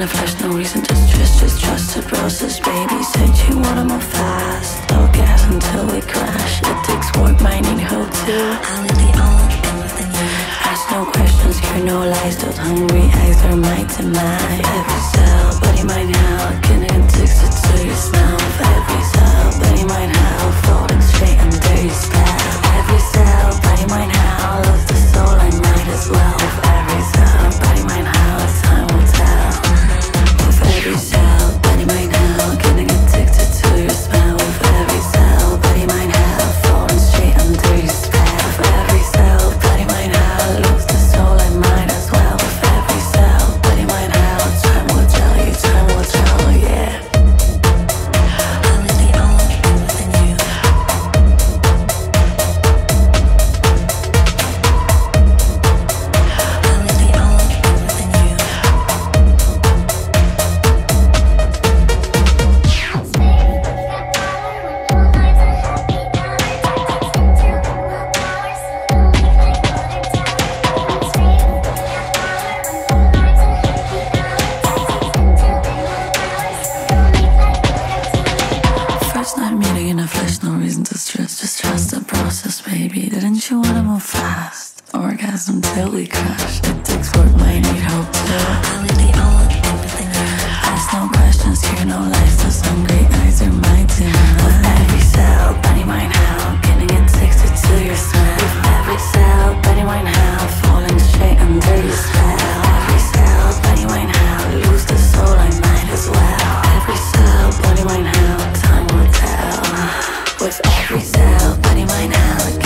a flash, no reason to stress, just trust the process, baby. Said you want to move fast, no gas until we crash. It takes work, might need hope too. I will be all in with the new. Ask no questions, hear no lies, those hungry eyes are my demise. Every cell, body, mind, how can it takes it to your smell. Every cell, body, mind, how falling straight under your spell. Every cell, body, mind, how love the soul, I might as well. With every cell, body, mind, how time will tell. With every cell, body, mind, how getting addicted to your smell. With every cell, body, mind, how falling straight under your spell. With every cell, body, mind, how lose the soul, I might as well. With every cell, body, mind, how time will tell you, time will tell, yeah. Till we crash, it takes work, might need hope too. I will be all in with the new. Ask no questions, hear no lies, those hungry eyes are my demise. With every cell, body, mind, how getting addicted to your smell. With every cell, body, mind, how falling straight under your spell. Every cell, body, mind, how lose the soul, I might as well. Every cell, body, mind, how time will tell. With every cell, body, mind, how